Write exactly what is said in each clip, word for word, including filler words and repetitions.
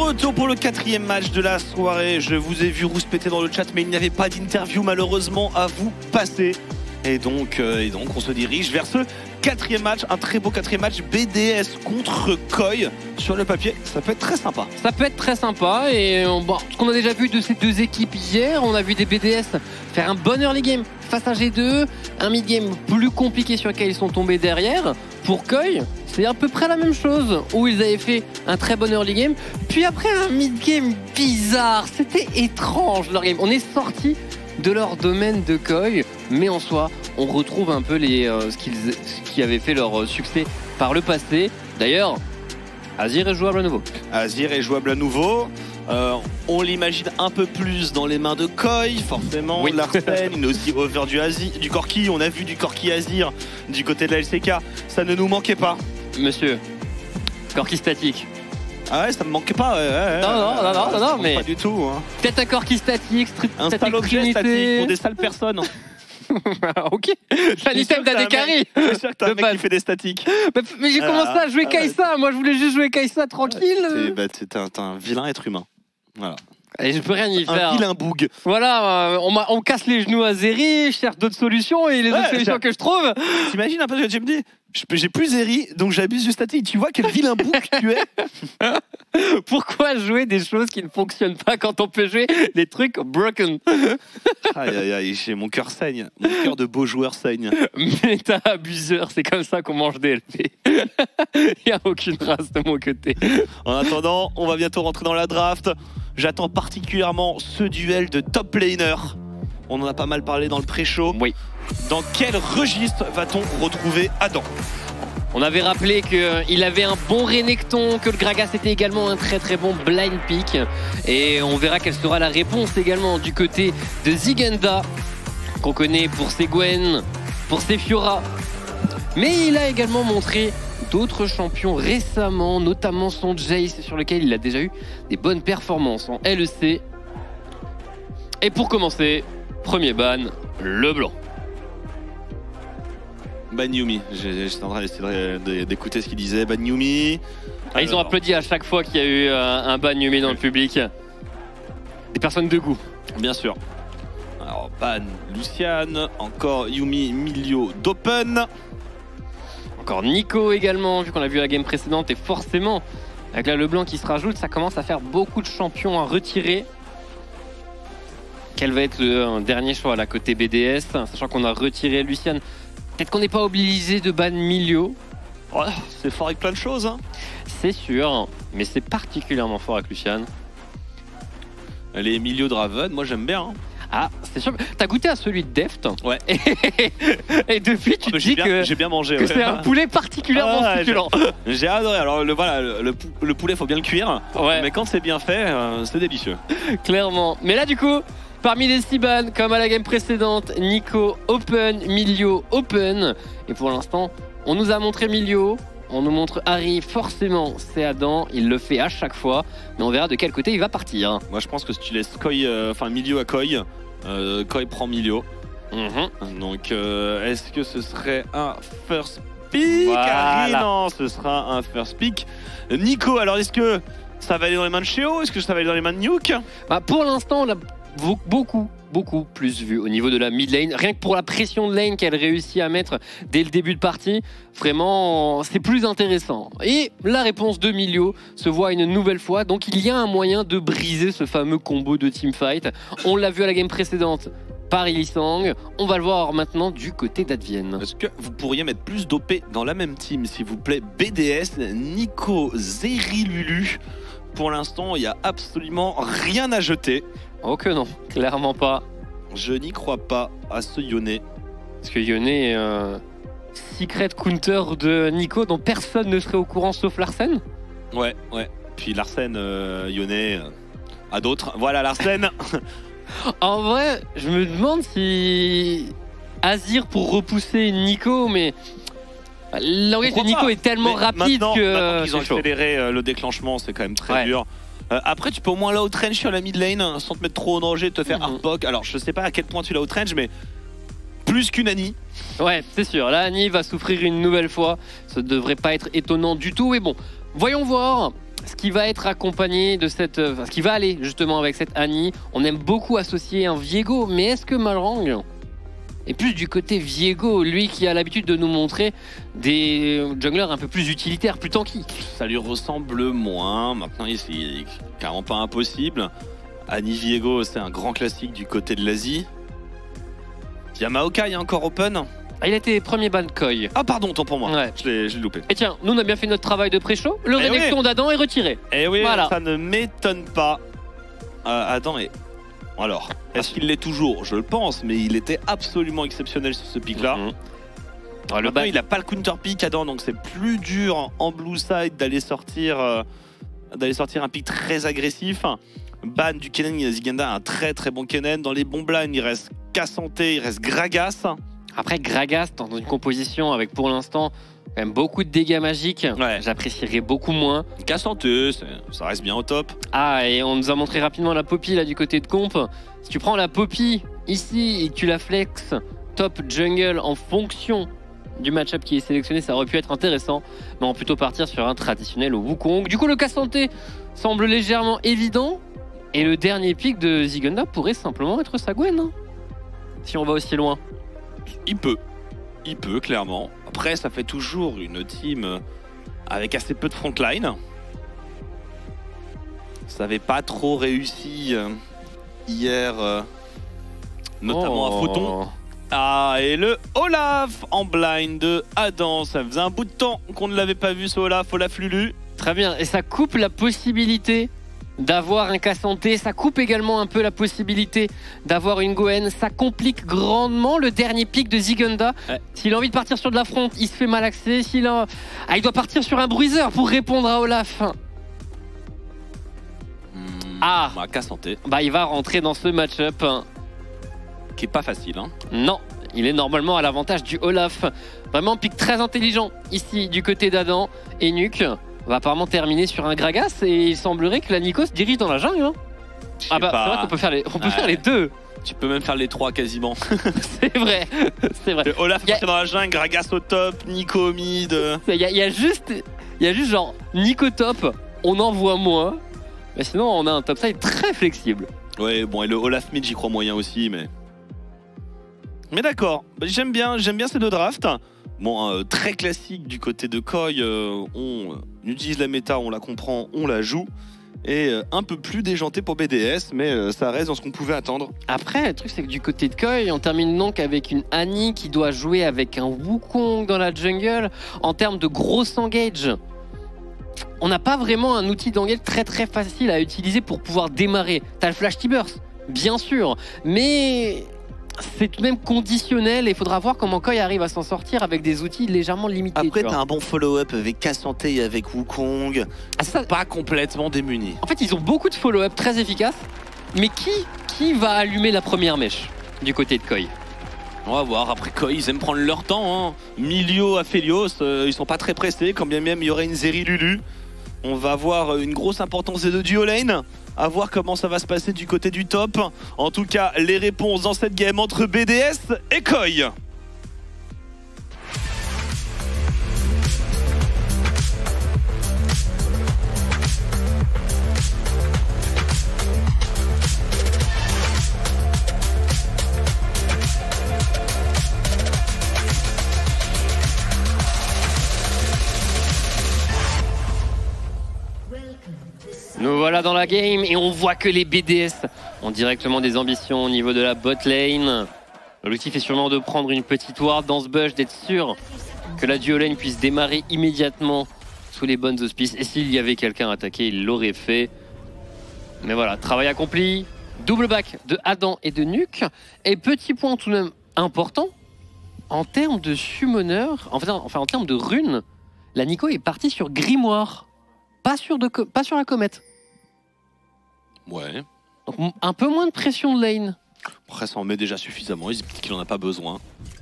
retour pour le quatrième match de la soirée. Je vous ai vu rouspéter dans le chat, mais il n'y avait pas d'interview malheureusement à vous passer. Et donc, euh, et donc on se dirige vers ce quatrième match, un très beau quatrième match B D S contre Koi. Sur le papier, ça peut être très sympa. Ça peut être très sympa et on, bon, ce qu'on a déjà vu de ces deux équipes hier, on a vu des B D S faire un bon early game face à G deux, un mid game plus compliqué sur lequel ils sont tombés derrière. Pour Koi, c'est à peu près la même chose, où ils avaient fait un très bon early game, puis après un mid game bizarre, c'était étrange leur game. On est sorti de leur domaine de Koi, mais en soi, on retrouve un peu les, euh, ce, qu'ils, ce qui avait fait leur succès par le passé. D'ailleurs, Azir est jouable à nouveau. Azir est jouable à nouveau. Euh, on l'imagine un peu plus dans les mains de Koi, forcément. Oui. Larsen, il est aussi over du, Azir, du Corki. On a vu du Corki Azir du côté de la L C K. Ça ne nous manquait pas. Monsieur, Corki statique. Ah ouais, ça me manquait pas. Ouais, ouais, non, non, non, non, non, non, mais pas du tout. Hein. Peut-être un Corki statique, un style objet statique pour des sales personnes. Ok, c'est un item d'Adekari. C'est sûr que t'as un mec qui fait des statiques. Mais, mais j'ai commencé à jouer Kai'Sa. Moi, je voulais juste jouer Kai'Sa tranquille. T'es bah, un, un vilain être humain. Voilà. Et je peux rien y faire. Un vilain boug. Voilà, euh, on, on casse les genoux à Zeri, je cherche d'autres solutions et les ouais, autres solutions que je trouve. T'imagines un peu ce que tu me dis? J'ai plus Zeri, donc j'abuse du statique. Tu vois quel vilain boug tu es. Pourquoi jouer des choses qui ne fonctionnent pas quand on peut jouer des trucs broken? Aïe aïe aïe, mon cœur saigne. Mon cœur de beau joueur saigne. Méta abuseur, c'est comme ça qu'on mange des L P. Il n'y a aucune race de mon côté. En attendant, on va bientôt rentrer dans la draft. J'attends particulièrement ce duel de top laner. On en a pas mal parlé dans le pré-show. Oui. Dans quel registre va-t-on retrouver Adam? On avait rappelé qu'il avait un bon Renekton, que le Gragas était également un très très bon blind pick. Et on verra quelle sera la réponse également du côté de Zigenda, qu'on connaît pour ses Gwen, pour ses Fiora. Mais il a également montré d'autres champions récemment, notamment son Jace, sur lequel il a déjà eu des bonnes performances en L E C. Et pour commencer, premier ban, LeBlanc. Ban Yuumi, j'étais en train d'essayer d'écouter ce qu'il disait. Ban Yuumi. Ah, ils ont applaudi à chaque fois qu'il y a eu un ban Yuumi dans le public. Des personnes de goût. Bien sûr. Alors, ban Lucian, encore Yuumi, Milio d'Open. Encore Nico également, vu qu'on l'a vu à la game précédente. Et forcément, avec la LeBlanc qui se rajoute, ça commence à faire beaucoup de champions à retirer. Quel va être le dernier choix à la côté B D S, sachant qu'on a retiré Lucian. Peut-être qu'on n'est pas obligé de ban Milio. Ouais, c'est fort avec plein de choses. Hein. C'est sûr, mais c'est particulièrement fort avec Lucian. Les Milio Draven, moi j'aime bien. Hein. Ah, c'est sûr. T'as goûté à celui de Deft. Ouais. Et, et depuis, tu oh, te dis bien, que j'ai bien mangé. Que ouais. c'est un poulet particulièrement ah, succulent. J'ai adoré. Alors le, voilà, le, le poulet, faut bien le cuire. Ouais. Mais quand c'est bien fait, euh, c'est délicieux. Clairement. Mais là, du coup, parmi les six bans, comme à la game précédente, Nico open, Milio open. Et pour l'instant, on nous a montré Milio. On nous montre Harry, forcément, c'est Adam. Il le fait à chaque fois. Mais on verra de quel côté il va partir. Moi, je pense que si tu laisses Koi, enfin euh, Milio à Koi, euh, Koi prend Milio. Mm-hmm. Donc, euh, est-ce que ce serait un first pick? Voilà. Harry, non, ce sera un first pick. Nico, alors est-ce que ça va aller dans les mains de Sheo? Est-ce que ça va aller dans les mains de Nuke? Bah, pour l'instant, on l'a beaucoup, beaucoup plus vu au niveau de la mid lane. Rien que pour la pression de lane qu'elle réussit à mettre dès le début de partie, vraiment, c'est plus intéressant. Et la réponse de Milio se voit une nouvelle fois. Donc, il y a un moyen de briser ce fameux combo de teamfight. On l'a vu à la game précédente par Illisang. On va le voir maintenant du côté d'Advienne. Est-ce que vous pourriez mettre plus d'O P dans la même team, s'il vous plaît? B D S, Nico, Zeri, Lulu. Pour l'instant, il n'y a absolument rien à jeter. Oh que non, clairement pas. Je n'y crois pas à ce Yone. Parce que Yone est un secret counter de Nico dont personne ne serait au courant sauf Larsen. Ouais, ouais. Puis Larsen, euh, Yone, euh, à d'autres. Voilà Larsen. En vrai, je me demande si Azir pour repousser Nico, mais l'engagement de Nico est tellement mais rapide maintenant, que maintenant qu'ils ont accéléré euh, le déclenchement, c'est quand même très ouais. dur. Euh, après, tu peux au moins la outrange sur la mid lane sans te mettre trop en danger, te faire mm-hmm. hardpoke. Alors, je sais pas à quel point tu la outrange, mais plus qu'une Annie. Ouais, c'est sûr. Là, Annie va souffrir une nouvelle fois. Ça devrait pas être étonnant du tout. Mais bon, voyons voir. ce qui va être accompagné de cette... Enfin, ce qui va aller justement avec cette Annie. On aime beaucoup associer un Viego, mais est-ce que Malrang est plus du côté Viego, lui qui a l'habitude de nous montrer des junglers un peu plus utilitaires, plus tanky? Ça lui ressemble moins. Maintenant, c'est carrément pas impossible. Annie Viego, c'est un grand classique du côté de l'Asie. Yamaoka est encore open. Ah, il a été premier ban de Koi. Ah pardon, tant pour moi. Ouais. Je l'ai loupé. Et tiens, nous on a bien fait notre travail de pré-show. Le Eh Renekton oui. d'Adam est retiré. Eh oui, Voilà. ça ne m'étonne pas. Euh, Adam est... Alors, est-ce qu'il l'est toujours? Je le pense, mais il était absolument exceptionnel sur ce pic-là. Mhm. Ah, le Maintenant, bas, il a pas le counter pick Adam, donc c'est plus dur en blue side d'aller sortir, euh, d'aller sortir un pick très agressif. Ban du Kennen, Ziganda a un très très bon Kennen. Dans les bons blinds, il reste Kassanté, il reste Gragas. Après, Gragas, dans une composition avec pour l'instant quand même beaucoup de dégâts magiques, Ouais. j'apprécierais beaucoup moins. Kassanté, ça reste bien au top. Ah, et on nous a montré rapidement la Poppy là du côté de comp. Si tu prends la Poppy ici et que tu la flexes top jungle en fonction du match-up qui est sélectionné, ça aurait pu être intéressant. Mais on va plutôt partir sur un traditionnel Wukong. Du coup, le Kassanté semble légèrement évident. Et le dernier pick de Ziganda pourrait simplement être sa Gwen. Hein, si on va aussi loin. Il peut. Il peut, clairement. Après, ça fait toujours une team avec assez peu de frontline. Ça n'avait pas trop réussi euh, hier, euh, notamment à Oh. Photon. Ah, et le Olaf en blind de Adam. Ça faisait un bout de temps qu'on ne l'avait pas vu, ce Olaf, Olaf Lulu. Très bien. Et ça coupe la possibilité d'avoir un Kassanté. Ça coupe également un peu la possibilité d'avoir une Gwen. Ça complique grandement le dernier pick de Ziganda. Ouais. S'il a envie de partir sur de la front, il se fait malaxer. S'il a... ah, il doit partir sur un bruiser pour répondre à Olaf. Ah. Bah, Kassanté, Bah, il va rentrer dans ce match-up. qui est pas facile. Hein. Non, il est normalement à l'avantage du Olaf. Vraiment, pick très intelligent ici du côté d'Adam. Et Nuke va apparemment terminer sur un Gragas. Et il semblerait que la Nico se dirige dans la jungle. Hein. Je Ah sais bah, pas. c'est vrai qu'on peut faire les, on peut Ouais. faire les deux. Tu peux même faire les trois quasiment. C'est vrai, c'est vrai. Olaf Y a- est dans la jungle, Gragas au top, Nico au mid. Il y, a- il y a juste, il y a juste genre Nico top, on en voit moins. Mais sinon, on a un top side très flexible. Ouais, bon, et le Olaf mid, j'y crois moyen aussi, mais. Mais d'accord, bah, j'aime bien, j'aime bien ces deux drafts. Bon, euh, très classique du côté de Koi, euh, on utilise la méta, on la comprend, on la joue. Et euh, un peu plus déjanté pour B D S, mais euh, ça reste dans ce qu'on pouvait attendre. Après, le truc, c'est que du côté de Koi, on termine donc avec une Annie qui doit jouer avec un Wukong dans la jungle. En termes de gros engage, on n'a pas vraiment un outil d'engage très très facile à utiliser pour pouvoir démarrer. T'as le Flash T-Burst, bien sûr, mais c'est tout de même conditionnel et il faudra voir comment Koi arrive à s'en sortir avec des outils légèrement limités. Après, tu vois. t'as un bon follow-up avec Kassanté et avec Wukong. Ah, ça- Pas complètement démuni. En fait, ils ont beaucoup de follow-up très efficaces, mais qui, qui va allumer la première mèche du côté de Koi? On va voir. Après, Koi, ils aiment prendre leur temps. Hein. Milio, Aphelios, euh, ils sont pas très pressés. Quand bien même il y aurait une Zeri Lulu. On va avoir une grosse importance des deux duo lane. À voir comment ça va se passer du côté du top. En tout cas, les réponses dans cette game entre B D S et Koi. Nous voilà dans la game et on voit que les B D S ont directement des ambitions au niveau de la bot lane. L'objectif est sûrement de prendre une petite ward dans ce bush, d'être sûr que la duo lane puisse démarrer immédiatement sous les bonnes auspices. Et s'il y avait quelqu'un à attaquer, il l'aurait fait. Mais voilà, travail accompli. Double back de Adam et de Nuke. Et petit point tout de même important, en termes de summoner, enfin, enfin en termes de runes, la Nico est partie sur Grimoire, pas sur, de, pas sur la comète. Ouais. Donc un peu moins de pression de lane. Après, ça en met déjà suffisamment. Il dit qu'il en a pas besoin.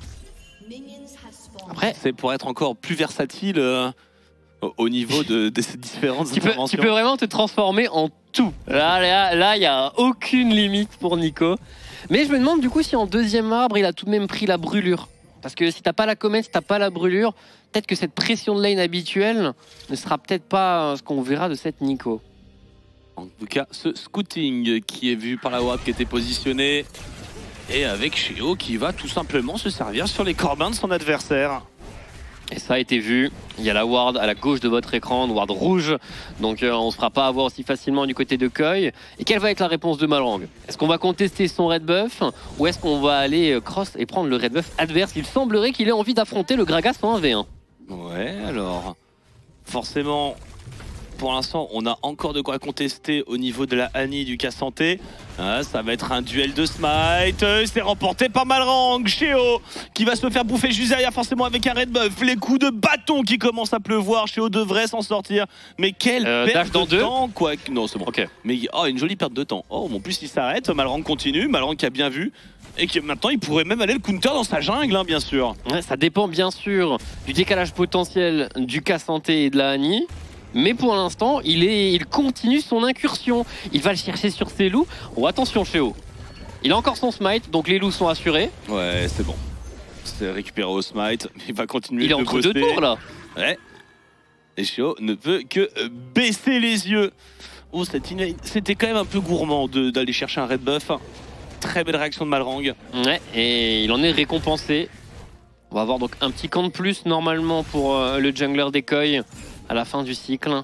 Après, C'est pour être encore plus versatile euh, au- au niveau de, de ces différentes tu peux, interventions. tu peux vraiment te transformer en tout. Là, là, là, il n'y a aucune limite pour Nico. Mais je me demande du coup si en deuxième arbre, il a tout de même pris la brûlure Parce que si t'as pas la comète, si t'as pas la brûlure, peut-être que cette pression de lane habituelle ne sera peut-être pas ce qu'on verra de cette Nico. En tout cas, ce scouting qui est vu par la W A P, qui était positionné, et avec Sheo qui va tout simplement se servir sur les corbins de son adversaire. Et ça a été vu, il y a la ward à la gauche de votre écran, une ward rouge, donc euh, on ne se fera pas avoir aussi facilement du côté de Koi. Et quelle va être la réponse de Malrang? Est-ce qu'on va contester son red buff ou est-ce qu'on va aller euh, cross et prendre le red buff adverse? Il semblerait qu'il ait envie d'affronter le Gragas en un v un. Ouais, alors, forcément, pour l'instant, on a encore de quoi contester au niveau de la Annie du cas santé. Ah, ça va être un duel de smite. C'est remporté par Malrang. Sheo qui va se faire bouffer juste derrière, forcément avec un red buff. Les coups de bâton qui commencent à pleuvoir. Sheo devrait s'en sortir. Mais quelle euh, perte dans de deux. temps, quoi. Non, c'est bon. Ok. Mais oh, une jolie perte de temps. Oh, en plus, il s'arrête. Malrang continue. Malrang qui a bien vu. Et qui maintenant, il pourrait même aller le counter dans sa jungle, hein, bien sûr. Ouais, ça dépend bien sûr du décalage potentiel du cas santé et de la Annie. Mais pour l'instant, il, est... il continue son incursion. Il va le chercher sur ses loups. Oh, attention, Sheo. Il a encore son smite, donc les loups sont assurés. Ouais, c'est bon. C'est récupéré au smite. Il va continuer il de est entre bosser. deux tours, là. Ouais. Et Sheo ne peut que baisser les yeux. Oh, c'était quand même un peu gourmand d'aller chercher un red buff. Très belle réaction de Malrang. Ouais, et il en est récompensé. On va avoir donc un petit camp de plus, normalement, pour euh, le jungler des Koi à la fin du cycle.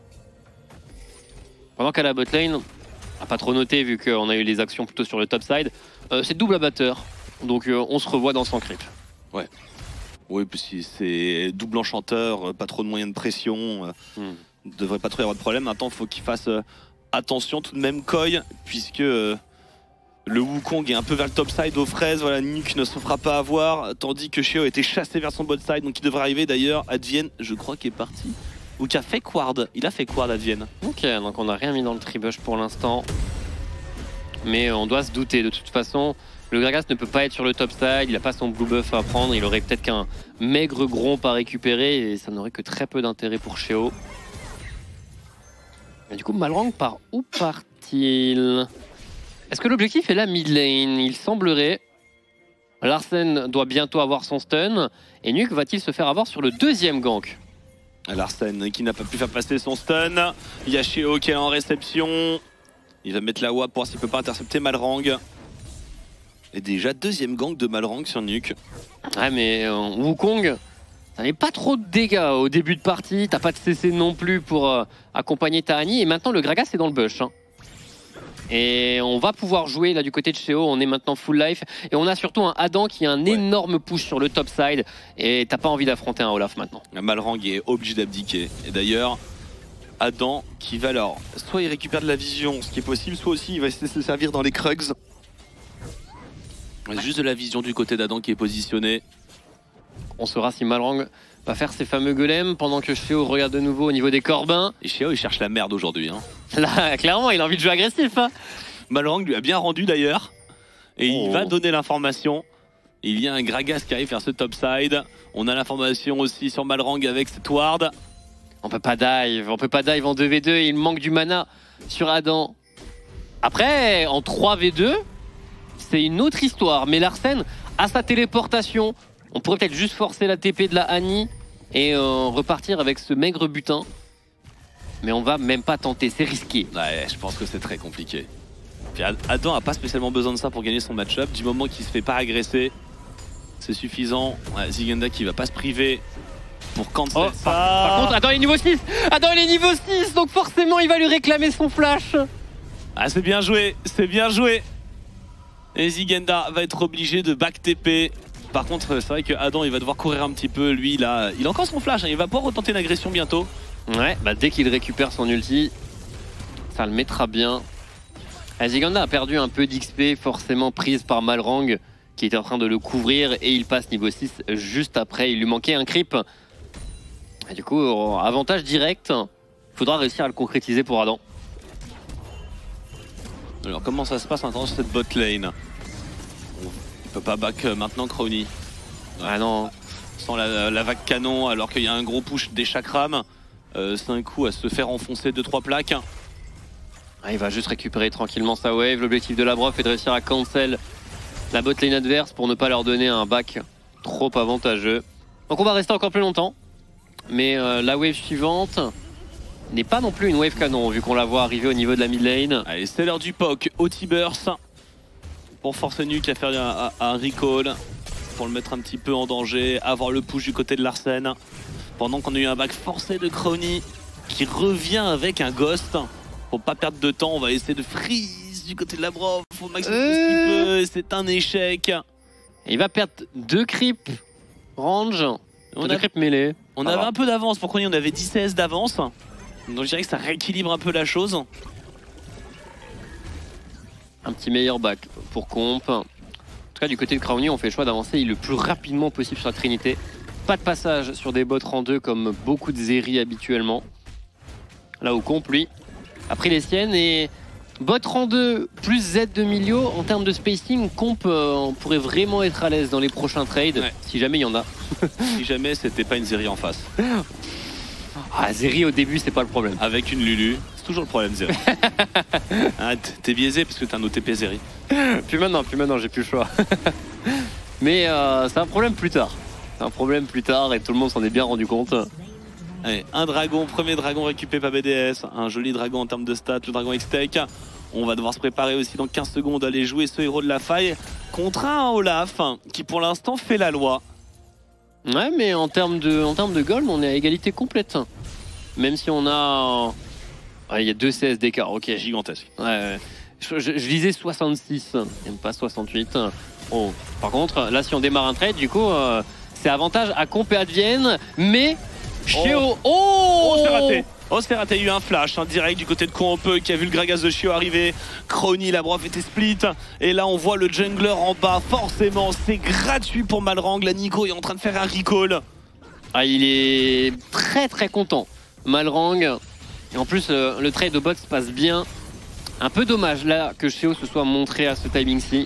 Pendant qu'à la botlane, on n'a pas trop noté vu qu'on a eu les actions plutôt sur le top side, euh, c'est double abatteur, donc euh, on se revoit dans son creep. Ouais. Oui, puis c'est double enchanteur, pas trop de moyens de pression, euh, hmm. devrait pas trop y avoir de problème. Maintenant, il faut qu'il fasse euh, attention tout de même Koi, puisque euh, le Wukong est un peu vers le top side aux fraises, voilà, Nuke ne se fera pas avoir, tandis que Sheo a été chassé vers son bot side, donc il devrait arriver d'ailleurs. Advienne, je crois qu'il est parti. Ou qui a fait quard, il a fait quard Advienne. Ok, donc on n'a rien mis dans le tribush pour l'instant. Mais on doit se douter, de toute façon, le Gragas ne peut pas être sur le top side, il n'a pas son blue buff à prendre, il aurait peut-être qu'un maigre gromp à récupérer et ça n'aurait que très peu d'intérêt pour Sheo. Et du coup, Malrang par où part-il? Est-ce que l'objectif est la mid lane? Il semblerait. Larsen doit bientôt avoir son stun. Et Nuke va-t-il se faire avoir sur le deuxième gank? Larsen qui n'a pas pu faire passer son stun. Il y a Sheo qui est en réception. Il va mettre la W A P pour voir s'il peut pas intercepter Malrang. Et déjà deuxième gank de Malrang sur Nuke. Ouais, mais euh, Wukong, ça n'avait pas trop de dégâts au début de partie. T'as pas de C C non plus pour euh, accompagner ta Annie. Et maintenant le Gragas est dans le bush. Hein. Et on va pouvoir jouer là du côté de Sheo, on est maintenant full life. Et on a surtout un Adam qui a un ouais. énorme push sur le top side. Et t'as pas envie d'affronter un Olaf maintenant. Malrang est obligé d'abdiquer. Et d'ailleurs, Adam qui va alors, soit il récupère de la vision, ce qui est possible, soit aussi il va essayer de se servir dans les Krugs. Ouais. Juste de la vision du côté d'Adam qui est positionné. On saura si Malrang va faire ses fameux golems pendant que Sheo regarde de nouveau au niveau des corbins. Et Sheo il cherche la merde aujourd'hui. Hein. Là, clairement, il a envie de jouer agressif. Hein. Malrang lui a bien rendu d'ailleurs. Et oh. il va donner l'information. Il y a un Gragas qui arrive vers ce top side. On a l'information aussi sur Malrang avec cette ward. On peut pas dive, on peut pas dive en deux v deux. Il manque du mana sur Adam. Après, en trois v deux, c'est une autre histoire. Mais Larsen a sa téléportation. On pourrait peut-être juste forcer la T P de la Annie et euh, repartir avec ce maigre butin. Mais on va même pas tenter, c'est risqué. Ouais, je pense que c'est très compliqué. Puis Adam a pas spécialement besoin de ça pour gagner son match-up. Du moment qu'il se fait pas agresser, c'est suffisant. Ouais, Zigenda qui va pas se priver pour cancel oh, ça. Par, par contre, Adam est niveau six. Adam il est niveau six, donc forcément il va lui réclamer son flash. Ah, c'est bien joué, c'est bien joué. Et Zigenda va être obligé de back T P. Par contre, c'est vrai que Adam il va devoir courir un petit peu. Lui, il a, il a encore son flash. Hein. Il va pouvoir retenter une agression bientôt. Ouais, bah dès qu'il récupère son ulti, ça le mettra bien. Ziganda a perdu un peu d'X P, forcément prise par Malrang, qui était en train de le couvrir. Et il passe niveau six juste après. Il lui manquait un creep. Et du coup, avantage direct. Il faudra réussir à le concrétiser pour Adam. Alors, comment ça se passe maintenant sur cette bot lane? Il peut pas back maintenant Crowny. Ah non. Sans la, la vague canon alors qu'il y a un gros push des chakrams. Euh, c'est un coup à se faire enfoncer deux trois plaques. Ah, il va juste récupérer tranquillement sa wave. L'objectif de la brof est de réussir à cancel la bot lane adverse pour ne pas leur donner un back trop avantageux. Donc on va rester encore plus longtemps. Mais euh, la wave suivante n'est pas non plus une wave canon, vu qu'on la voit arriver au niveau de la mid lane. Allez, c'est l'heure du P O C, au T-Burst. Pour Force Nuke à faire un, un, un recall. Pour le mettre un petit peu en danger, avoir le push du côté de Larsen. Pendant qu'on a eu un back forcé de Crowny qui revient avec un Ghost. Faut pas perdre de temps, on va essayer de freeze du côté de la Brof au maximum euh... ce qu'il peut. C'est un échec. Et il va perdre deux creeps range, on deux a... creeps mêlée. On ah avait va. un peu d'avance pour Crowny, on avait dix seize d'avance. Donc je dirais que ça rééquilibre un peu la chose. Un petit meilleur back pour Comp. En tout cas, du côté de Crowny, on fait le choix d'avancer le plus rapidement possible sur la Trinité. Pas de passage sur des bots rang deux comme beaucoup de Zeri habituellement. Là où Comp, lui, a pris les siennes. Et bot rang deux plus Z de Milio, en termes de spacing, Comp euh, pourrait vraiment être à l'aise dans les prochains trades, ouais. Si jamais il y en a. Si jamais c'était pas une Zeri en face. Ah, Zeri au début, c'est pas le problème. Avec une Lulu, c'est toujours le problème, Zeri. Ah, t'es biaisé parce que t'as un O T P Zeri. Plus maintenant, plus maintenant, j'ai plus le choix. Mais euh, c'est un problème plus tard. C'est un problème plus tard et tout le monde s'en est bien rendu compte. Allez, un dragon, premier dragon récupéré par B D S. Un joli dragon en termes de stats, le dragon X-Tech. On va devoir se préparer aussi dans quinze secondes à aller jouer ce héros de la faille contre un Olaf qui pour l'instant fait la loi. Ouais, mais en termes de, en termes de gold, on est à égalité complète. Même si on a... Ah, il y a deux C S d'écart, ok. Gigantesque. Ouais, ouais. Je, je, je disais soixante-six, même pas soixante-huit. Oh. Par contre, là, si on démarre un trade, du coup, euh, c'est avantage à Comp et Advienne, mais... Chio... Oh, oh, oh c'est raté. Oh, c'est raté. Il y a eu un flash hein, direct du côté de Comp qui a vu le Gragas de Chio arriver. Crowny, la Brof était split. Et là, on voit le jungler en bas. Forcément, c'est gratuit pour Malrang. La Nico est en train de faire un recall. Ah, il est très très content, Malrang. Et en plus, euh, le trade de bot se passe bien. Un peu dommage là que Chio se soit montré à ce timing-ci.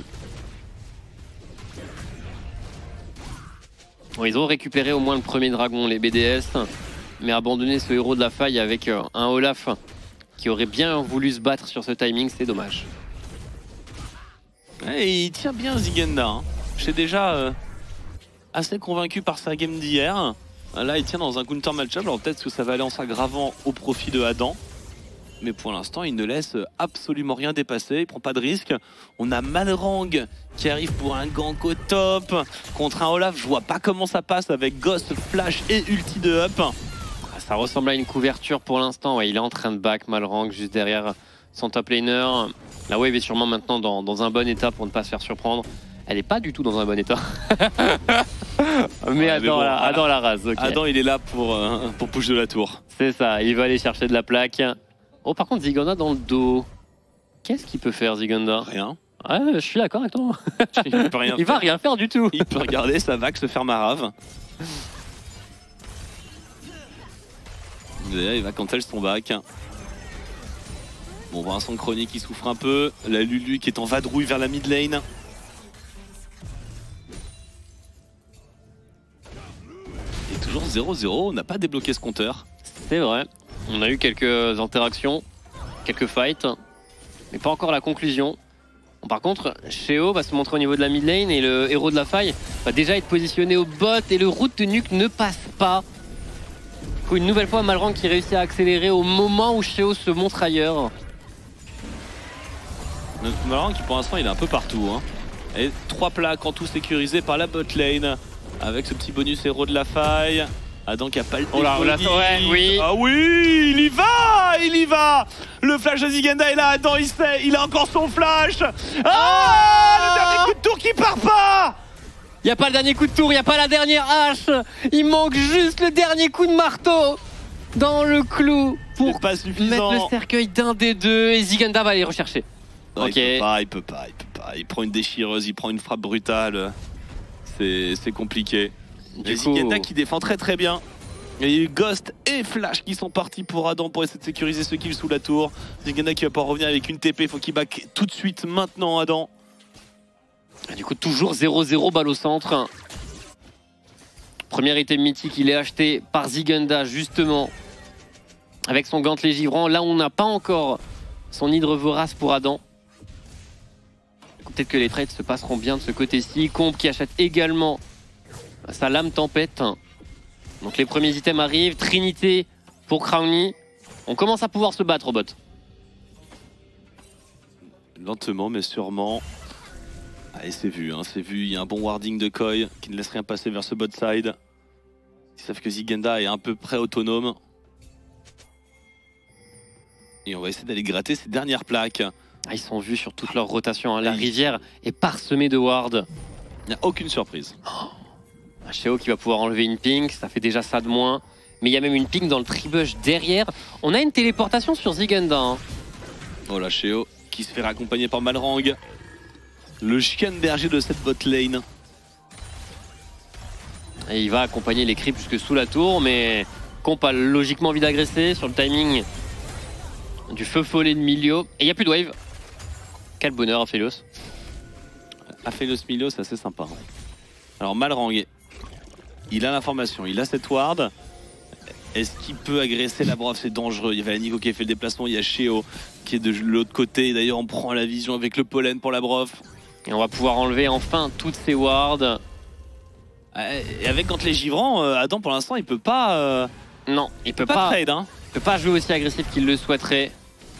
Bon, ils ont récupéré au moins le premier dragon, les B D S. Mais abandonner ce héros de la faille avec euh, un Olaf qui aurait bien voulu se battre sur ce timing, c'est dommage. Et il tient bien Zigenda. Hein. J'étais déjà euh, assez convaincu par sa game d'hier. Là, il tient dans un counter match-up. Alors peut-être que ça va aller en s'aggravant au profit de Adam. Mais pour l'instant, il ne laisse absolument rien dépasser. Il prend pas de risque. On a Malrang qui arrive pour un gank au top. Contre un Olaf, je vois pas comment ça passe avec Ghost, Flash et ulti de up. Ça ressemble à une couverture pour l'instant. Ouais, il est en train de back Malrang juste derrière son top laner. La wave est sûrement maintenant dans, dans un bon état pour ne pas se faire surprendre. Elle n'est pas du tout dans un bon état. mais ouais, Adam, mais bon, la, Adam la rase. Okay. Adam, il est là pour, euh, pour push de la tour. C'est ça, il va aller chercher de la plaque. Oh, par contre, Ziganda dans le dos. Qu'est-ce qu'il peut faire, Ziganda? Rien. Ouais, je suis d'accord avec toi. Il, peut rien il va rien faire du tout. Il peut regarder sa vague se faire marave. Et là, il va cancel son back. Bon, Vincent Crowny qui souffre un peu. La Lulu qui est en vadrouille vers la mid lane. Et toujours zéro zéro, on n'a pas débloqué ce compteur. C'est vrai. On a eu quelques interactions, quelques fights, mais pas encore la conclusion. Bon, par contre, Cheo va se montrer au niveau de la mid lane et le héros de la faille va déjà être positionné au bot et le route de nuke ne passe pas. Du coup, une nouvelle fois, Malrang qui réussit à accélérer au moment où Cheo se montre ailleurs. Malrang qui pour l'instant il est un peu partout. Hein. Et trois plaques en tout sécurisé par la bot lane avec ce petit bonus héros de la faille. Adam qui a pas le oh là, là, ouais, oui. Ah oui, il y va, il y va. Le flash de Ziganda est là, Adam il sait, il a encore son flash. Ah, ah le dernier coup de tour qui part pas. Il n'y a pas le dernier coup de tour, il n'y a pas la dernière hache. Il manque juste le dernier coup de marteau dans le clou pour pas mettre le cercueil d'un des deux et Ziganda va aller rechercher. Non, ok. Il peut pas, il peut pas, il peut pas. Il prend une déchireuse, il prend une frappe brutale. C'est compliqué. Du coup... Ziganda qui défend très très bien. Il y a eu Ghost et Flash qui sont partis pour Adam pour essayer de sécuriser ce kill sous la tour. Ziganda qui va pas revenir avec une T P, il faut qu'il back tout de suite maintenant Adam. Et du coup toujours zéro zéro balle au centre. Premier item mythique, il est acheté par Ziganda justement avec son gantelet givrant. Là on n'a pas encore son hydre vorace pour Adam. Peut-être que les trades se passeront bien de ce côté-ci. Comp qui achète également sa lame tempête. Donc les premiers items arrivent. Trinité pour Crowny. On commence à pouvoir se battre au bot. Lentement mais sûrement. Allez, c'est vu, hein, c'est vu. Il y a un bon warding de Koi qui ne laisse rien passer vers ce bot side. Ils savent que Zigenda est à peu près autonome. Et on va essayer d'aller gratter ces dernières plaques. Ah, ils sont vus sur toute leur rotation. Hein. La rivière est parsemée de wards. Il n'y a aucune surprise. Oh. Sheo qui va pouvoir enlever une pink, ça fait déjà ça de moins. Mais il y a même une pink dans le tribush derrière. On a une téléportation sur Zigenda. Hein. Oh là, Sheo qui se fait raccompagner par Malrang. Le chien berger de cette bot lane. Et il va accompagner les creeps jusque sous la tour, mais Comp a logiquement envie d'agresser sur le timing du feu follet de Milio. Et il n'y a plus de wave. Quel bonheur, Aphelios. Aphelios Milio, c'est assez sympa. Alors Malrang, il a l'information, il a cette ward. Est-ce qu'il peut agresser la Brof? C'est dangereux. Il y a Valanico qui a fait le déplacement, il y a Sheo qui est de l'autre côté. D'ailleurs, on prend la vision avec le pollen pour la Brof. Et on va pouvoir enlever enfin toutes ces wards. Et avec Gantley Givrant, euh, Adam pour l'instant il peut pas. Euh, non, il peut pas, pas, trade. Hein. Il peut pas jouer aussi agressif qu'il le souhaiterait.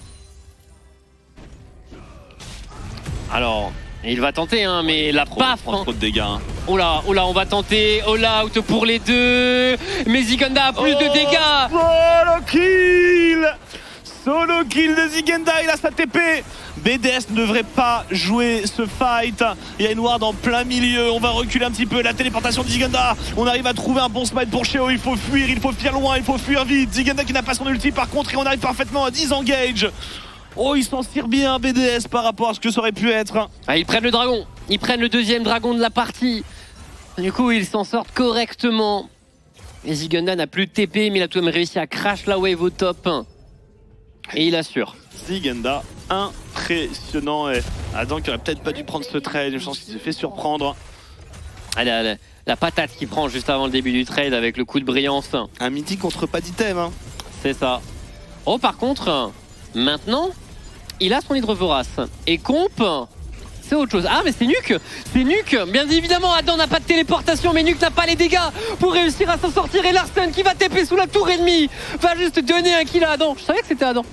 Alors, il va tenter, hein, mais la trop, paf. Trop, trop de dégâts. Hein. Oh là, oh là, on va tenter. All out pour les deux. Mais Zigenda a plus oh, de dégâts. Solo kill. Solo kill de Zigenda, il a sa T P. B D S ne devrait pas jouer ce fight. Il y a une ward en plein milieu. On va reculer un petit peu. La téléportation de Zigenda. On arrive à trouver un bon smite pour Sheo. Il faut fuir, il faut fuir loin, il faut fuir vite. Zigenda qui n'a pas son ulti par contre. Et on arrive parfaitement à disengage. Oh, il s'en tire bien B D S par rapport à ce que ça aurait pu être. Ah, ils prennent le dragon. Ils prennent le deuxième dragon de la partie. Du coup, ils s'en sortent correctement. Et Zigenda n'a plus de T P, mais il a tout de même réussi à crash la wave au top. Et il assure. Zigenda, impressionnant. Et Adam qui aurait peut-être pas dû prendre ce trade. Je pense qu'il s'est fait surprendre. Ah, la, la, la patate qu'il prend juste avant le début du trade avec le coup de brillance. Un midi contre pas d'item. Hein. C'est ça. Oh, par contre, maintenant, il a son hydre vorace. Et Comp, c'est autre chose. Ah, mais c'est Nuke. C'est Nuke. Bien évidemment, Adam n'a pas de téléportation, mais Nuke n'a pas les dégâts pour réussir à s'en sortir. Et Larsen qui va taper sous la tour ennemie va juste donner un kill à Adam. Je savais que c'était Adam.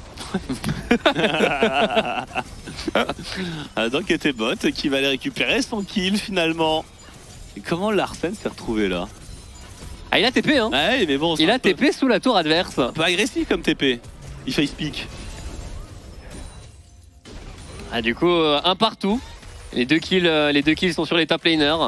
Adam qui était bot, qui va aller récupérer son kill finalement. Et comment Larsen s'est retrouvé là? Ah, il a T P, hein. Ouais, mais bon, il a peu... T P sous la tour adverse. Un peu agressif comme T P. Il face pick. Ah, du coup, euh, un partout. Les deux kills, euh, les deux kills sont sur les top laners.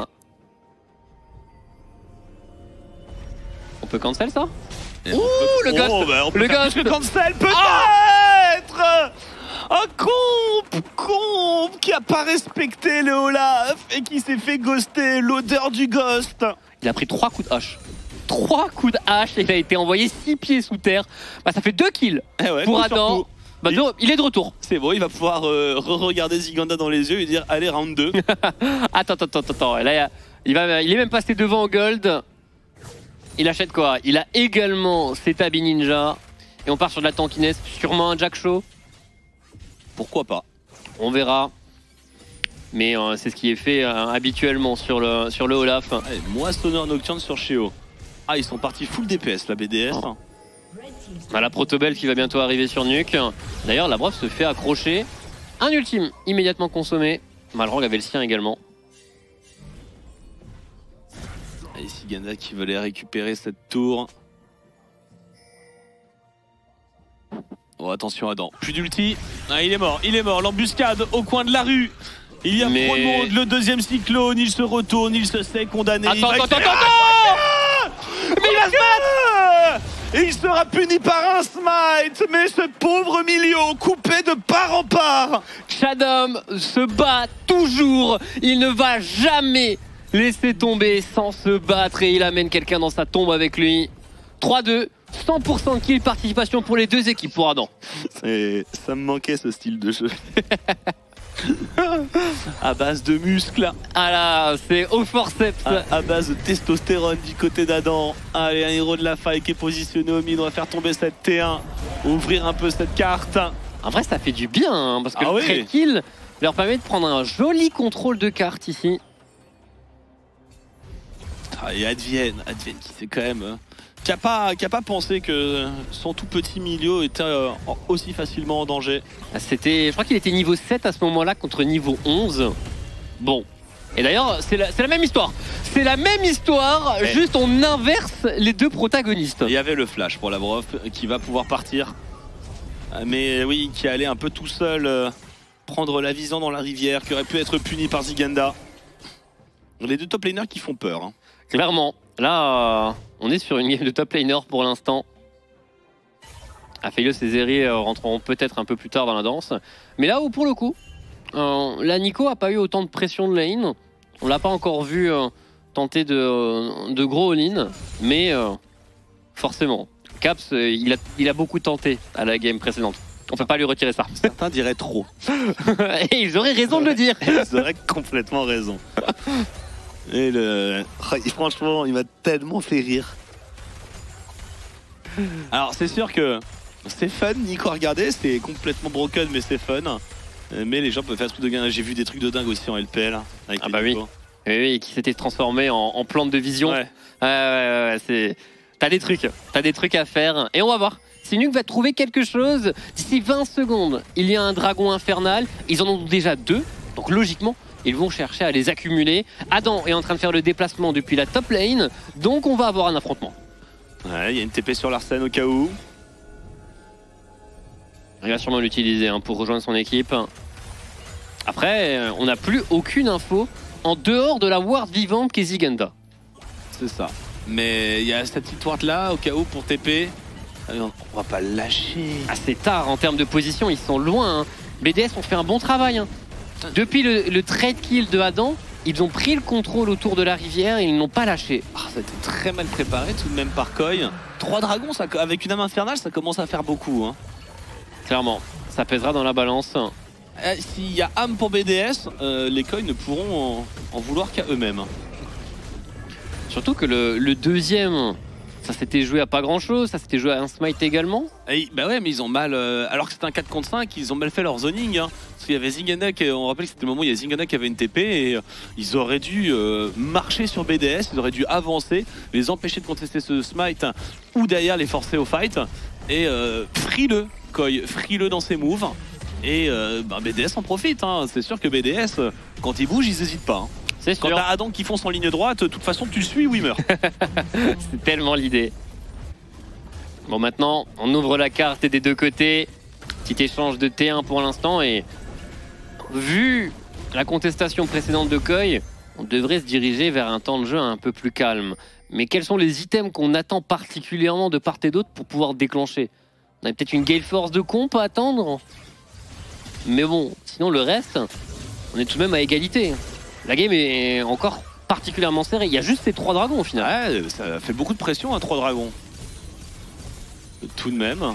On peut cancel ça? Et Ouh, peut... le ghost. Oh, bah on peut le ghost. ghost. Le cancel peut-être. Oh, oh Comp, Comp qui a pas respecté le Olaf et qui s'est fait ghoster. L'odeur du ghost. Il a pris trois coups de hache. Trois coups de hache et il a été envoyé six pieds sous terre. Bah, ça fait deux kills eh ouais, pour Adam. Bah, il... il est de retour. C'est bon, il va pouvoir euh, re-regarder Zigenda dans les yeux et dire allez, round deux. attends, attends, attends, attends. Là, il, va, il est même passé devant au gold. Il achète quoi? Il a également ses Tabi Ninja. Et on part sur de la tankiness. Sûrement un Jack Show. Pourquoi pas? On verra. Mais euh, c'est ce qui est fait euh, habituellement sur le, sur le Olaf. Allez, moissonneur nocturne sur Sheo. Ah, ils sont partis full D P S, la B D S. Oh. Ah, la protobelle qui va bientôt arriver sur Nuke. D'ailleurs, la Brof se fait accrocher. Un ultime immédiatement consommé. Malrang avait le sien également. Et Zigenda qui veut aller récupérer cette tour. Oh, attention Adam. Plus d'ulti. Ah, il est mort, il est mort. L'embuscade au coin de la rue. Il y a Mais... trop de monde. Le deuxième cyclone, il se retourne, il se sait condamné. Attends, il attends, attends, attends. Mais il va se battre. Et il sera puni par un smite. Mais ce pauvre Milio, coupé de part en part. Shadom se bat toujours. Il ne va jamais laisser tomber sans se battre. Et il amène quelqu'un dans sa tombe avec lui. trois deux. cent pour cent de kill participation pour les deux équipes pour Adam. Ça me manquait ce style de jeu. À base de muscles. Ah là, c'est au forceps. À, à base de testostérone du côté d'Adam. Allez, un héros de la faille qui est positionné au mid. On va faire tomber cette T un. Ouvrir un peu cette carte. En vrai, ça fait du bien hein, parce que ah le oui. trade kill leur permet de prendre un joli contrôle de carte ici. Ah, et Advienne, Advienne qui c'est quand même... Euh, qui n'a pas, qui a pas pensé que son tout petit milieu était euh, aussi facilement en danger. C'était, je crois qu'il était niveau sept à ce moment-là contre niveau onze. Bon. Et d'ailleurs, c'est la, la même histoire. C'est la même histoire, et juste on inverse les deux protagonistes. Il y avait le flash pour Lavrov qui va pouvoir partir. Mais oui, qui allait un peu tout seul euh, prendre la vision dans la rivière, qui aurait pu être puni par Ziganda. Les deux top laners qui font peur. Hein. Clairement. Là, euh, on est sur une game de top laner pour l'instant. Aphelios et Zeri euh, rentreront peut-être un peu plus tard dans la danse. Mais là où, pour le coup, euh, la Nico a pas eu autant de pression de lane. On l'a pas encore vu euh, tenter de, euh, de gros all-in. Mais euh, forcément, Caps, euh, il, a, il a beaucoup tenté à la game précédente. On peut pas lui retirer ça. Certains diraient trop. Et ils auraient raison de le dire. Ils auraient complètement raison. Et le... franchement, il m'a tellement fait rire. Alors, c'est sûr que c'est fun, Nico, à regarder, c'est complètement broken, mais c'est fun. Mais les gens peuvent faire ce truc de gain. J'ai vu des trucs de dingue aussi en L P L. Avec ah bah oui. oui, oui, qui s'était transformé en, en plante de vision. Ouais. Ouais, ouais, ouais, c'est... T'as des trucs, t'as des trucs à faire. Et on va voir. Si Nuke va trouver quelque chose, d'ici vingt secondes, il y a un dragon infernal. Ils en ont déjà deux, donc logiquement, ils vont chercher à les accumuler. Adam est en train de faire le déplacement depuis la top lane, donc on va avoir un affrontement. Ouais, il y a une T P sur l'Arsène au cas où. Il va sûrement l'utiliser hein, pour rejoindre son équipe. Après, on n'a plus aucune info en dehors de la ward vivante qu'est Ziganda. C'est ça. Mais il y a cette petite ward là au cas où pour T P. On va pas le lâcher. Ah, c'est tard en termes de position, ils sont loin. Hein. B D S ont fait un bon travail. Hein. Depuis le, le trade kill de Adam, ils ont pris le contrôle autour de la rivière et ils n'ont pas lâché. Ah, ça a été très mal préparé tout de même par Koi. Trois dragons ça, avec une âme infernale, ça commence à faire beaucoup. Hein. Clairement, ça pèsera dans la balance. Euh, S'il y a âme pour B D S, euh, les Koi ne pourront en, en vouloir qu'à eux-mêmes. Surtout que le, le deuxième, ça s'était joué à pas grand-chose, ça s'était joué à un smite également. Et, bah ouais, mais ils ont mal, euh, alors que c'était un quatre contre cinq, ils ont mal fait leur zoning. Hein. Parce qu'il y avait Zingana, qui, on rappelle que c'était le moment où il y a Zingana qui avait une T P et euh, ils auraient dû euh, marcher sur B D S, ils auraient dû avancer, les empêcher de contester ce smite hein, ou derrière les forcer au fight. Et euh, free-le, Koi, free-le dans ses moves. Et euh, bah, B D S en profite, hein. C'est sûr que B D S, quand ils bougent, ils n'hésitent pas. Hein. C'est Quand t'as Adam qui fonce en ligne droite, de toute façon tu le suis ou il meurt. C'est tellement l'idée. Bon maintenant, on ouvre la carte des deux côtés. Petit échange de T un pour l'instant et vu la contestation précédente de Koi, on devrait se diriger vers un temps de jeu un peu plus calme. Mais quels sont les items qu'on attend particulièrement de part et d'autre pour pouvoir déclencher? On a peut-être une Gale Force de comp à attendre. Mais bon, sinon le reste, on est tout de même à égalité. La game est encore particulièrement serrée. Il y a juste ces trois dragons au final. Ouais, ça fait beaucoup de pression à trois dragons. Tout de même.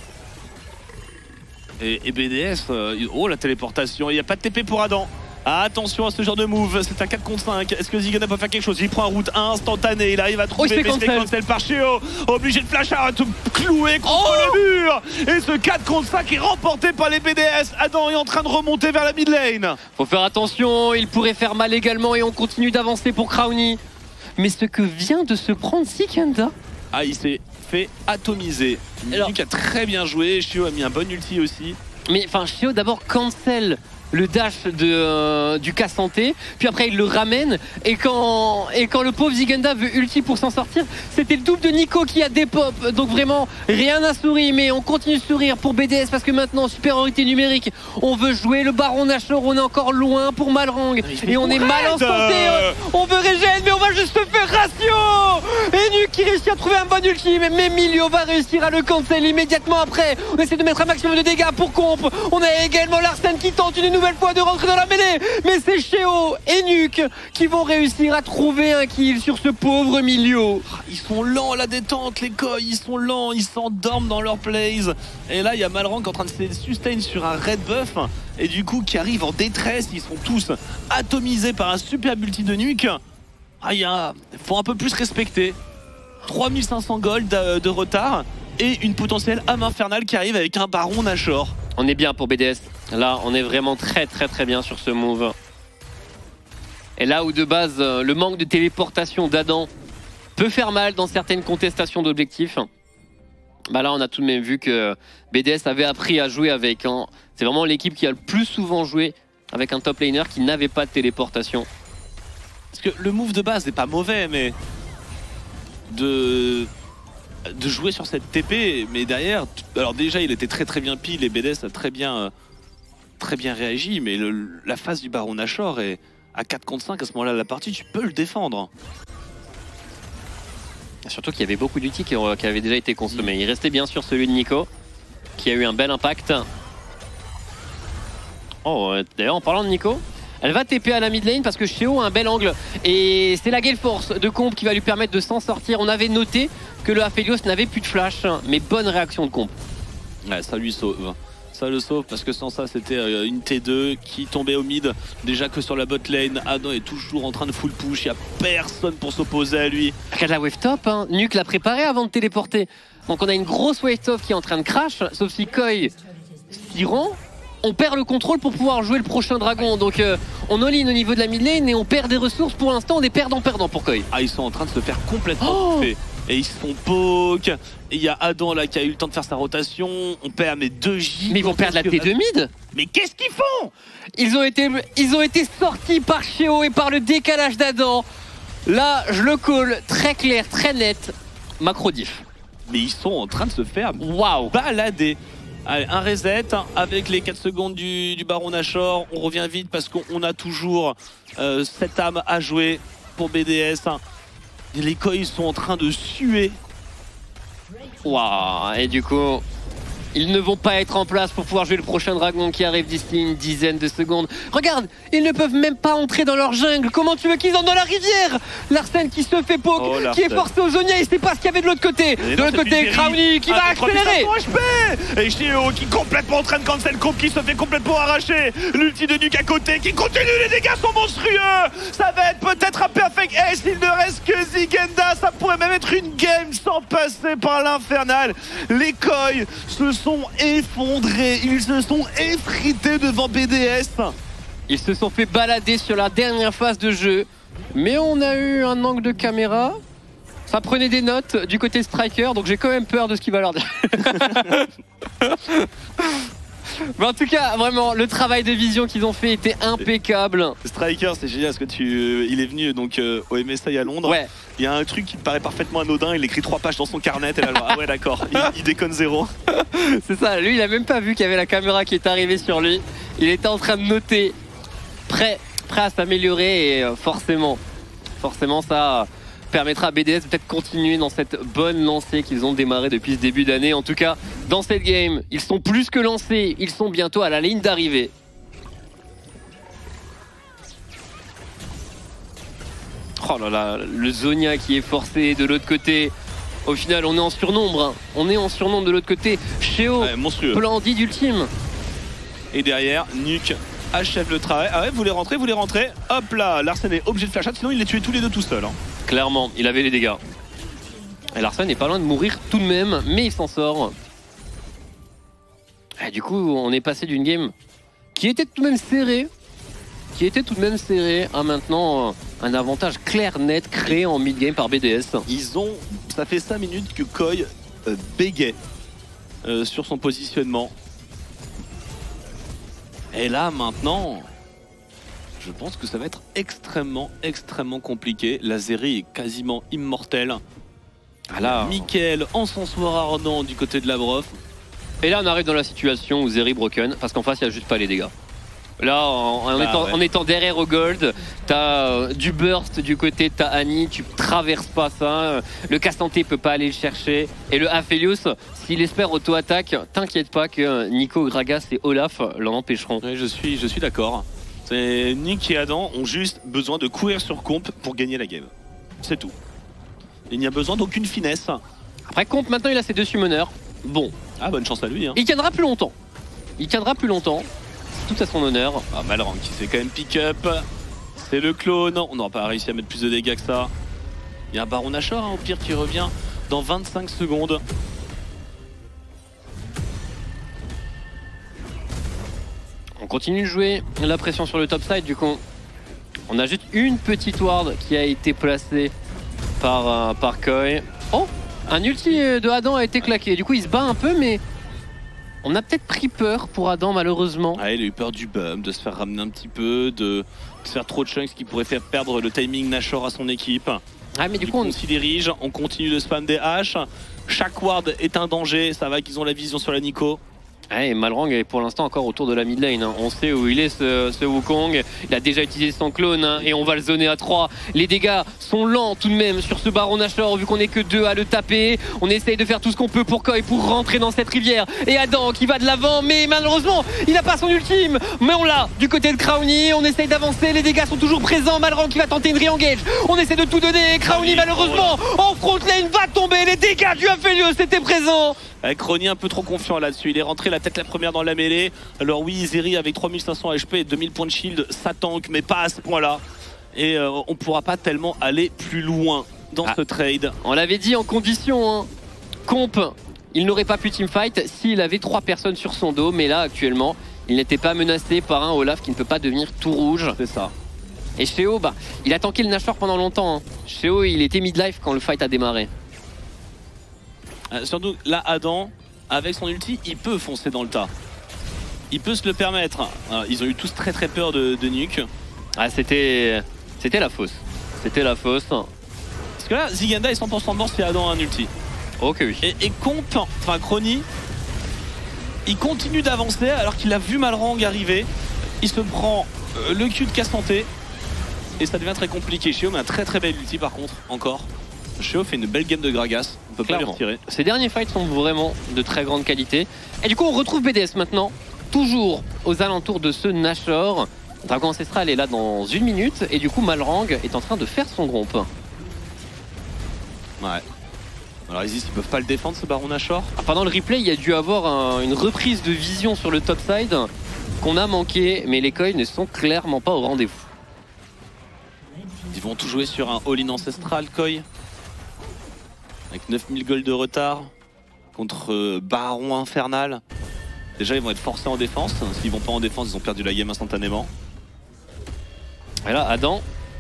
Et, et B D S, euh, oh la téléportation, il n'y a pas de T P pour Adam. Ah, attention à ce genre de move, c'est un quatre contre cinq. Est-ce que Zigana peut faire quelque chose? Il prend un route instantané, il arrive à trouver, oh, mais c'est cancel par Sheo. Obligé de flash à tout clouer contre oh le mur. Et ce quatre contre cinq est remporté par les B D S. Adam est en train de remonter vers la mid lane. Faut faire attention, il pourrait faire mal également et on continue d'avancer pour Crowny. Mais ce que vient de se prendre Ziganda. Ah, il s'est fait atomiser. Nuke a très bien joué, Sheo a mis un bon ulti aussi. Mais enfin, Sheo d'abord cancel le dash de, euh, du cas santé, puis après il le ramène et quand, et quand le pauvre Ziganda veut ulti pour s'en sortir, c'était le double de Nico qui a des pop, donc vraiment rien à sourire, mais on continue de sourire pour B D S parce que maintenant supériorité numérique, on veut jouer le Baron Nashor, on est encore loin pour Malrang et on est mal en santé, euh... on veut régène mais on va juste faire ratio et Nuke qui réussit à trouver un bon ulti, mais Memilio va réussir à le cancel immédiatement après, on essaie de mettre un maximum de dégâts pour comp, on a également Larsen qui tente une nouvelle fois de rentrer dans la mêlée, mais c'est Sheo et Nuke qui vont réussir à trouver un kill sur ce pauvre Emilio. Ils sont lents à la détente les Koi, ils sont lents, ils s'endorment dans leur plays. Et là il y a Malrang qui est en train de se sustain sur un red buff et du coup qui arrive en détresse, ils sont tous atomisés par un super ulti de Nuke. Ah, il y a... faut un peu plus respecter. trois mille cinq cents gold de retard et une potentielle âme infernale qui arrive avec un Baron Nashor. On est bien pour B D S. Là, on est vraiment très très très bien sur ce move. Et là où de base, le manque de téléportation d'Adam peut faire mal dans certaines contestations d'objectifs. Bah là, on a tout de même vu que B D S avait appris à jouer avec. Hein. C'est vraiment l'équipe qui a le plus souvent joué avec un top laner qui n'avait pas de téléportation. Parce que le move de base n'est pas mauvais, mais de... de jouer sur cette T P, mais derrière, alors déjà il était très très bien pile et B D S a très bien, très bien réagi, mais le, la phase du Baron Nashor est à quatre contre cinq à ce moment-là de la partie, tu peux le défendre. Surtout qu'il y avait beaucoup d'ulti qui, qui avaient déjà été consommés. Il restait bien sûr celui de Nico, qui a eu un bel impact. Oh, d'ailleurs en parlant de Nico, elle va T P à la mid lane parce que Sheo a un bel angle. Et c'est la Gale Force de Comp qui va lui permettre de s'en sortir. On avait noté que le Aphelios n'avait plus de flash, mais bonne réaction de Comp. Ouais, ça lui sauve. Ça le sauve parce que sans ça c'était une T deux qui tombait au mid. Déjà que sur la bot lane, Adam est toujours en train de full push. Il n'y a personne pour s'opposer à lui. Regarde la wave top, hein. Nuke l'a préparé avant de téléporter. Donc on a une grosse wave top qui est en train de crash. Sauf si Koi s'y rend, on perd le contrôle pour pouvoir jouer le prochain dragon. Donc euh, on all-in au niveau de la mid lane et on perd des ressources. Pour l'instant on est perdant-perdant pour Koi. Ah, ils sont en train de se faire complètement bouffer. Oh, et ils se font poke. Et il y a Adam là qui a eu le temps de faire sa rotation. On perd mais deux gigas. Mais ils vont perdre la T deux mid. Mais qu'est-ce qu'ils font? Ils ont été, ils ont été sortis par Sheo et par le décalage d'Adam. Là, je le call très clair, très net. Macro diff. Mais ils sont en train de se faire waouh balader. Allez, un reset avec les quatre secondes du, du Baron Nashor. On revient vite parce qu'on a toujours euh, cette âme à jouer pour B D S. Les Koi sont en train de suer. Waouh. Et du coup, ils ne vont pas être en place pour pouvoir jouer le prochain dragon qui arrive d'ici une dizaine de secondes. Regarde, ils ne peuvent même pas entrer dans leur jungle. Comment tu veux qu'ils entrent dans la rivière? Larsen qui se fait poke, oh, qui est forcé aux Zonia, il sait pas ce qu'il y avait de l'autre côté. Et de l'autre côté, Crowley qui va accélérer. H P et Sheo qui est complètement en train de cancel Comp qui se fait complètement arracher. L'ulti de Nuke à côté qui continue, les dégâts sont monstrueux. Ça va être peut-être un perfect ace, il ne reste que Zigenda. Ça pourrait même être une game sans passer par l'infernal. Les Koi se sont sont effondrés, ils se sont effrités devant B D S. Ils se sont fait balader sur la dernière phase de jeu, mais on a eu un angle de caméra. Ça prenait des notes du côté striker, donc j'ai quand même peur de ce qu'il va leur dire. Mais en tout cas, vraiment, le travail de vision qu'ils ont fait était impeccable. Striker, c'est génial parce que tu, il est venu donc euh, au M S I à Londres. Ouais. Il y a un truc qui te paraît parfaitement anodin. Il écrit trois pages dans son carnet. Et là, ah ouais, d'accord. Il, il déconne zéro. C'est ça. Lui, il a même pas vu qu'il y avait la caméra qui est arrivée sur lui. Il était en train de noter, prêt, prêt à s'améliorer et euh, forcément, forcément, ça permettra à B D S de peut-être continuer dans cette bonne lancée qu'ils ont démarré depuis ce début d'année. En tout cas, dans cette game, ils sont plus que lancés. Ils sont bientôt à la ligne d'arrivée. Oh là là, le Zonia qui est forcé de l'autre côté. Au final, on est en surnombre. Hein. On est en surnombre de l'autre côté. Sheo, ouais, monstrueux. Splendide ultime. Et derrière, Nuke achève le travail. Ah ouais, vous voulez rentrer, vous voulez rentrer. Hop là, Larsen est obligé de flash out, sinon il les tuait tous les deux tout seul. Hein. Clairement, il avait les dégâts. Et Larsen n'est pas loin de mourir tout de même, mais il s'en sort. Et du coup, on est passé d'une game qui était tout de même serrée, qui était tout de même serrée, à maintenant un avantage clair, net, créé en mid-game par B D S. Ils ont, ça fait cinq minutes que Koi euh, bégait euh, sur son positionnement. Et là, maintenant, je pense que ça va être extrêmement, extrêmement compliqué. La Zeri est quasiment immortelle. Ah là, Mickaël, encensoir ardent du côté de la Brof. Et là, on arrive dans la situation où Zeri broken, parce qu'en face, il n'y a juste pas les dégâts. Là, en, en, bah, étant, ouais. en étant derrière au gold, t'as euh, du burst du côté, t'as Annie, tu traverses pas ça. Le Cassanté peut pas aller le chercher. Et le Aphelios, s'il espère auto-attaque, t'inquiète pas que Nico, Gragas et Olaf l'en empêcheront. Ouais, je suis, je suis d'accord. Nick et Adam ont juste besoin de courir sur Comp pour gagner la game. C'est tout. Il n'y a besoin d'aucune finesse. Après, Comp, maintenant, il a ses deux summoners. Bon. Ah, bonne chance à lui. Hein. Il tiendra plus longtemps. Il tiendra plus longtemps. Tout à son honneur. Ah, Malrang qui fait quand même pick-up. C'est le clone. On n'aura pas réussi à mettre plus de dégâts que ça. Il y a un Baron Nashor, hein, au pire, qui revient dans vingt-cinq secondes. On continue de jouer la pression sur le top side, du coup. On a juste une petite ward qui a été placée par, euh, par Koi. Oh, un ulti de Adam a été claqué. Du coup, il se bat un peu, mais on a peut-être pris peur pour Adam, malheureusement. Ah, il a eu peur du bump, de se faire ramener un petit peu, de, de se faire trop de chunks qui pourrait faire perdre le timing Nashor à son équipe. Ah, mais du, du coup, coup, on, on s'y dirige, on continue de spam des haches. Chaque ward est un danger, ça va qu'ils ont la vision sur la Nico. Ouais, et Malrang est pour l'instant encore autour de la mid lane. Hein. On sait où il est, ce, ce Wukong. Il a déjà utilisé son clone hein, et on va le zoner à trois. Les dégâts sont lents tout de même sur ce Baron Nashor vu qu'on est que deux à le taper. On essaye de faire tout ce qu'on peut pour Koi pour rentrer dans cette rivière. Et Adam qui va de l'avant, mais malheureusement, il n'a pas son ultime. Mais on l'a du côté de Crowny. On essaye d'avancer, les dégâts sont toujours présents. Malrang qui va tenter une re-engage. On essaie de tout donner. Crowny malheureusement en front lane va tomber. Les dégâts du Aphelios c'était présent. Crony un peu trop confiant là-dessus, il est rentré la tête la première dans la mêlée. Alors oui, Zeri avec trois mille cinq cents H P et deux mille points de shield, ça tank, mais pas à ce point-là. Et euh, on pourra pas tellement aller plus loin dans ah. ce trade. On l'avait dit en condition, hein. Comp, il n'aurait pas pu teamfight s'il avait trois personnes sur son dos, mais là actuellement, il n'était pas menacé par un Olaf qui ne peut pas devenir tout rouge. C'est ça. Et Sheo, bah, il a tanké le Nashor pendant longtemps. Hein. Sheo, il était mid-life quand le fight a démarré. Euh, surtout là, Adam, avec son ulti, il peut foncer dans le tas. Il peut se le permettre. Alors, ils ont eu tous très très peur de, de Nuke. Ah, c'était c'était la fausse. C'était la fausse. Parce que là, Ziganda est cent pour cent mort si Adam a un ulti. Ok, oui. Et, et Comp, enfin Crony, il continue d'avancer alors qu'il a vu Malrang arriver. Il se prend euh, le cul de Cassanté. Et ça devient très compliqué. Sheo met un très très bel ulti par contre, encore. Sheo fait une belle game de Gragas, on peut Clairement. pas lui retirer. Ces derniers fights sont vraiment de très grande qualité. Et du coup on retrouve B D S maintenant, toujours aux alentours de ce Nashor. Dragon Ancestral est là dans une minute et du coup Malrang est en train de faire son groupe. Ouais. Alors Isis ils peuvent pas le défendre ce Baron Nashor. Ah, pendant le replay il y a dû avoir un, une reprise de vision sur le top side qu'on a manqué, mais les Koi ne sont clairement pas au rendez-vous. Ils vont tout jouer sur un all-in ancestral Koi. Avec neuf mille gold de retard contre euh, Baron Infernal. Déjà ils vont être forcés en défense. S'ils vont pas en défense ils ont perdu la game instantanément. Et là Adam,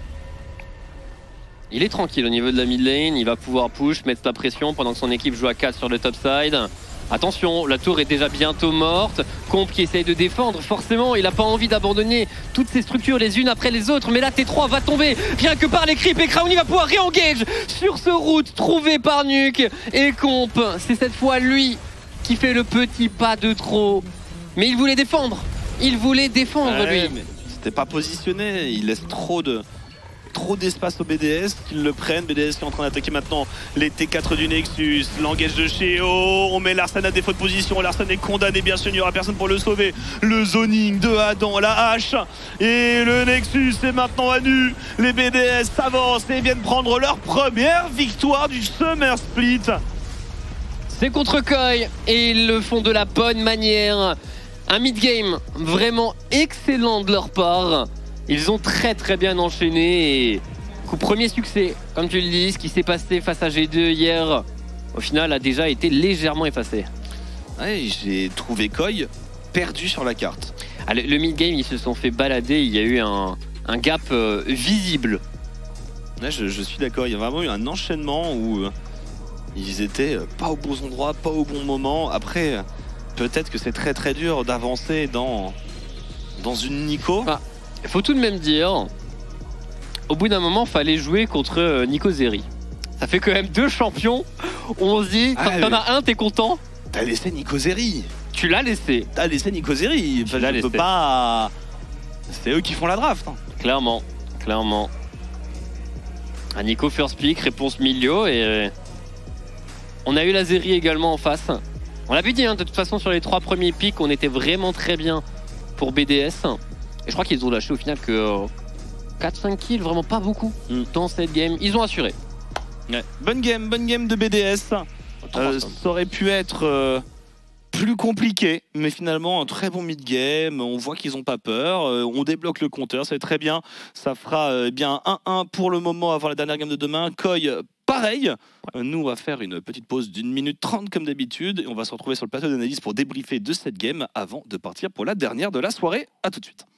il est tranquille au niveau de la mid lane. Il va pouvoir push, mettre la pression pendant que son équipe joue à quatre sur le top side. Attention, la tour est déjà bientôt morte. Comp qui essaye de défendre, forcément il n'a pas envie d'abandonner toutes ces structures les unes après les autres. Mais là T trois va tomber rien que par les creeps et Crowny va pouvoir re-engage sur ce route trouvé par Nuke. Et Comp, c'est cette fois lui qui fait le petit pas de trop. Mais il voulait défendre, il voulait défendre ouais, lui. C'était pas positionné, il laisse trop de... trop d'espace au B D S, qu'ils le prennent. B D S qui est en train d'attaquer maintenant les T quatre du Nexus. L'engage de Sheo, on met Larsen à défaut de position. Larsen est condamné, bien sûr, il n'y aura personne pour le sauver. Le zoning de Adam, la hache. Et le Nexus est maintenant à nu. Les B D S s'avancent et viennent prendre leur première victoire du Summer Split. C'est contre Koi et ils le font de la bonne manière. Un mid-game vraiment excellent de leur part. Ils ont très très bien enchaîné et coup, premier succès, comme tu le dis, ce qui s'est passé face à G deux hier, au final a déjà été légèrement effacé. Ouais, j'ai trouvé Koi perdu sur la carte. Ah, le, le mid-game, ils se sont fait balader, il y a eu un, un gap euh, visible. Ouais, je, je suis d'accord, il y a vraiment eu un enchaînement où euh, ils étaient pas aux bons endroits, pas au bon moment. Après, peut-être que c'est très très dur d'avancer dans, dans une Nico. Ah. Il faut tout de même dire, au bout d'un moment, fallait jouer contre Nico Zeri. Ça fait quand même deux champions. On se dit, ah, t'en as un, t'es content. T'as laissé Nico Zeri. Tu l'as laissé. T'as laissé Nico Zeri. Enfin, je peux pas. C'est eux qui font la draft. Hein. Clairement, clairement. Un Nico first pick, réponse Milio et on a eu la Zeri également en face. On l'avait dit, hein, de toute façon sur les trois premiers picks, on était vraiment très bien pour B D S. Et je crois qu'ils ont lâché au final que euh, quatre cinq kills, vraiment pas beaucoup mm. dans cette game. Ils ont assuré. Ouais. Bonne game, bonne game de B D S. Euh, ça aurait pu être euh, plus compliqué, mais finalement un très bon mid-game. On voit qu'ils n'ont pas peur. Euh, on débloque le compteur, c'est très bien. Ça fera euh, bien un un pour le moment avant la dernière game de demain. Koi, pareil. Ouais. Nous, on va faire une petite pause d'une minute trente comme d'habitude. Et on va se retrouver sur le plateau d'analyse pour débriefer de cette game avant de partir pour la dernière de la soirée. A tout de suite.